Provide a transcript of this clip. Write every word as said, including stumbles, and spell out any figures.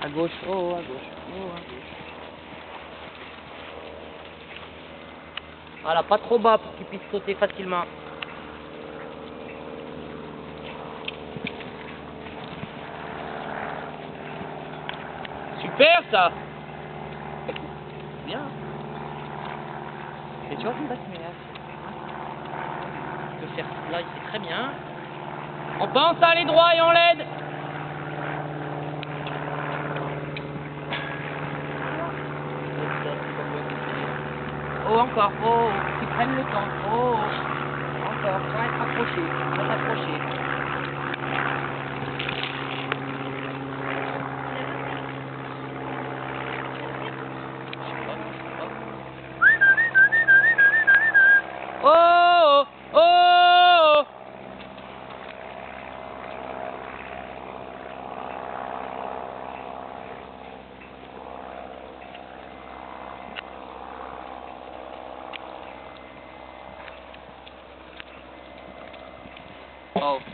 À gauche, oh, à gauche, oh, à gauche. Voilà, pas trop bas pour qu'il puisse sauter facilement. Super ça! Bien. Et tu vois, c'est pas si mal. Tu peux faire là, il fait très bien. On pense à aller droit et on l'aide. Oh, encore. Oh, qu'ils prennent le temps. Oh, encore. Sans être approché. Sans s'approcher. Oh, oh, oh. Oh.